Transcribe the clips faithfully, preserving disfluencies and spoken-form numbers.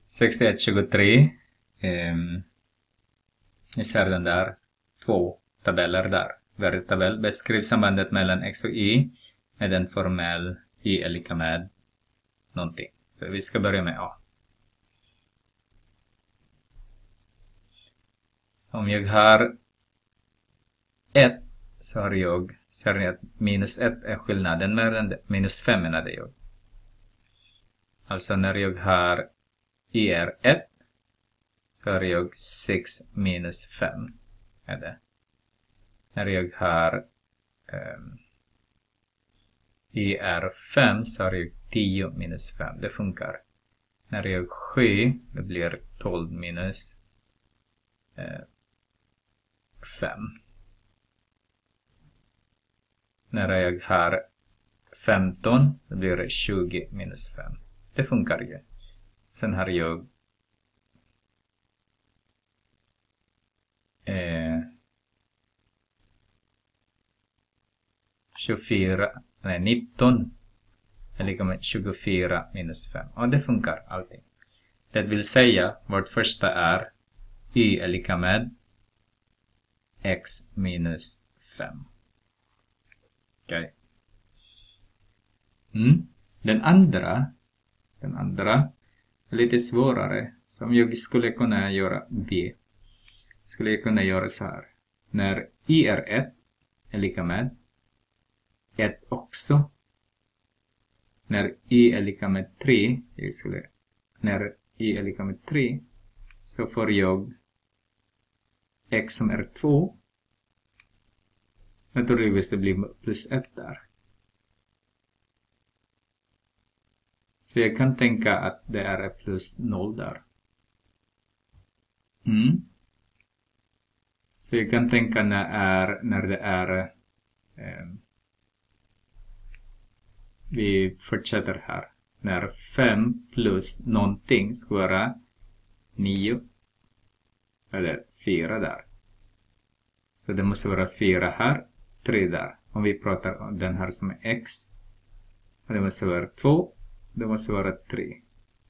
sextioett tjugotre. Um, ni ser den där. Två tabeller där. Varje tabell beskriver sambandet mellan x och y med en formell y är lika med någonting. Så vi ska börja med A. Så om jag har ett så har jag, ser ni att minus ett är skillnaden mellan minus fem menade jag. Alltså när jag har y är ett så har jag sex minus fem. Är det. När jag har um, y är fem så har jag tio minus fem. Det funkar. När jag sju det blir tolv minus uh, fem. När jag har femton det blir tjugo minus fem. Det funkar ju. Sen har jag eh, tjugofyra, nej nitton är lika med tjugofyra minus fem. Och det funkar allting. Det vill säga vårt första är y är lika med x minus fem. Okej. Okay. Mm. Den andra den andra är lite svårare. Som jag skulle kunna göra B. Skulle jag kunna göra så här. När y är ett är lika med ett också. När y är lika med tre, jag skulle, när y är lika med tre så får jag x som är två. Naturligtvis det blir plus ett där. Så jag kan tänka att det är plus noll där. Mm. Så jag kan tänka när, är, när det är eh, vi fortsätter här. När fem plus någonting ska vara nio. Eller fyra där. Så det måste vara fyra här. tre där. Om vi pratar om den här som är x. Och det måste vara två. Det måste vara tre.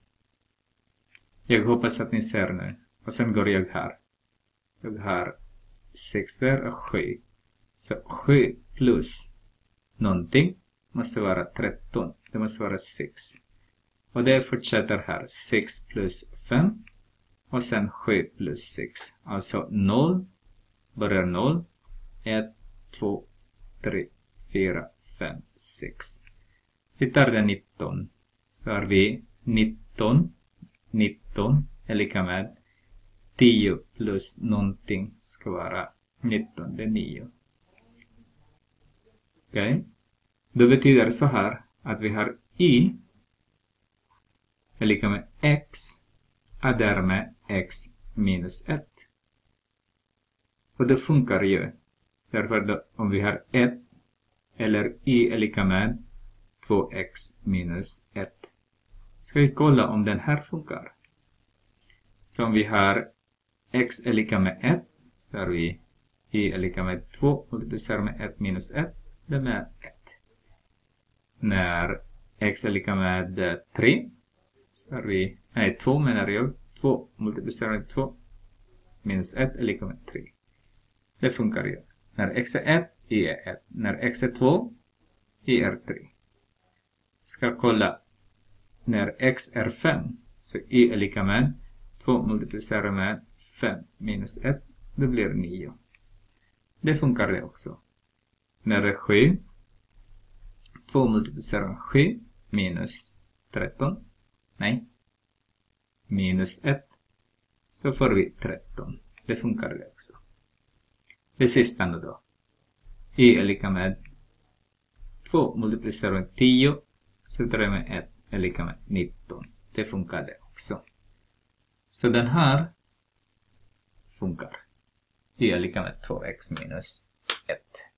Jag hoppas att ni ser nu. Och sen går jag här. Jag har sex där och sju. Så sju plus någonting måste vara tretton. Det måste vara sex. Och det fortsätter här. sex plus fem. Och sen sju plus sex. Alltså noll. Börjar noll. ett, två, tre, fyra, fem, sex. Vi tar det nitton. Så har vi nitton. nitton är lika med tio plus någonting ska vara nitton. Det är nio. Okej. Okay. Det betyder så här att vi har y är lika med x och därmed x minus ett. Och det funkar ju. Därför då, om vi har ett eller y är lika med två x minus ett. Ska vi kolla om den här funkar. Så om vi har x är lika med ett. Så har vi y är lika med två. Multiplicerar med ett minus ett. Det är med ett. När x är lika med tre. Så har vi, nej två menar jag. två multiplicerar med två. Minus ett är lika med tre. Det funkar ju. När x är ett, y är ett. När x är två, y är tre. Ska kolla. När x är fem, så y är lika med två multiplicerar med fem minus ett. Det blir nio. Det funkar det också. När det är sju, två multiplicerar med sju minus tretton. Nej. Minus ett. Så får vi tretton. Det funkar det också. Det sista nu då. Y är lika med två multiplicerar med tio. Så tar jag med ett är lika med nitton. Det funkar det också. Så den här funkar. Y är lika med två x minus ett.